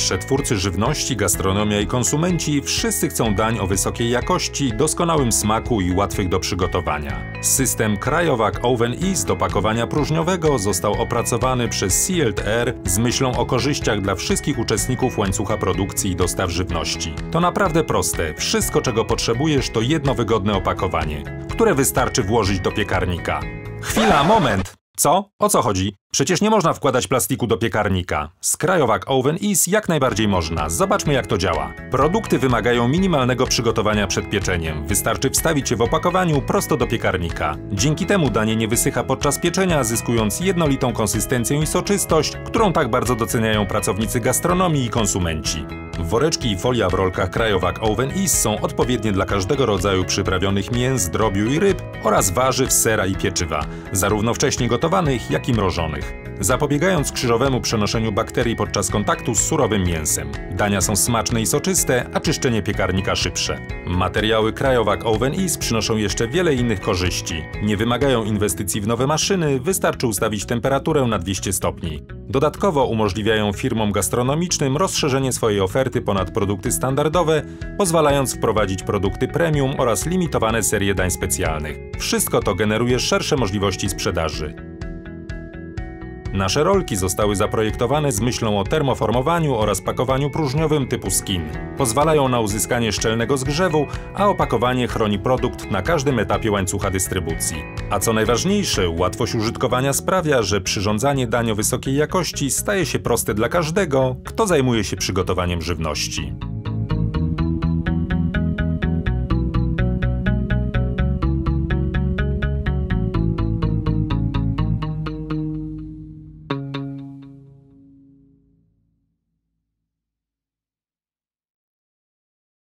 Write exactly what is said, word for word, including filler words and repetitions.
Przetwórcy żywności, gastronomia i konsumenci wszyscy chcą dań o wysokiej jakości, doskonałym smaku i łatwych do przygotowania. System Cryovac Oven Ease do pakowania próżniowego został opracowany przez Sealed Air z myślą o korzyściach dla wszystkich uczestników łańcucha produkcji i dostaw żywności. To naprawdę proste. Wszystko, czego potrzebujesz, to jedno wygodne opakowanie, które wystarczy włożyć do piekarnika. Chwila, moment! Co? O co chodzi? Przecież nie można wkładać plastiku do piekarnika. Z Cryovac Oven Ease jak najbardziej można. Zobaczmy, jak to działa. Produkty wymagają minimalnego przygotowania przed pieczeniem. Wystarczy wstawić je w opakowaniu prosto do piekarnika. Dzięki temu danie nie wysycha podczas pieczenia, zyskując jednolitą konsystencję i soczystość, którą tak bardzo doceniają pracownicy gastronomii i konsumenci. Woreczki i folia w rolkach Cryovac Oven Ease są odpowiednie dla każdego rodzaju przyprawionych mięs, drobiu i ryb oraz warzyw, sera i pieczywa, zarówno wcześnie gotowanych, jak i mrożonych, zapobiegając krzyżowemu przenoszeniu bakterii podczas kontaktu z surowym mięsem. Dania są smaczne i soczyste, a czyszczenie piekarnika szybsze. Materiały Cryovac Oven Ease przynoszą jeszcze wiele innych korzyści. Nie wymagają inwestycji w nowe maszyny, wystarczy ustawić temperaturę na dwieście stopni. Dodatkowo umożliwiają firmom gastronomicznym rozszerzenie swojej oferty ponad produkty standardowe, pozwalając wprowadzić produkty premium oraz limitowane serie dań specjalnych. Wszystko to generuje szersze możliwości sprzedaży. Nasze rolki zostały zaprojektowane z myślą o termoformowaniu oraz pakowaniu próżniowym typu skin. Pozwalają na uzyskanie szczelnego zgrzewu, a opakowanie chroni produkt na każdym etapie łańcucha dystrybucji. A co najważniejsze, łatwość użytkowania sprawia, że przyrządzanie dań o wysokiej jakości staje się proste dla każdego, kto zajmuje się przygotowaniem żywności.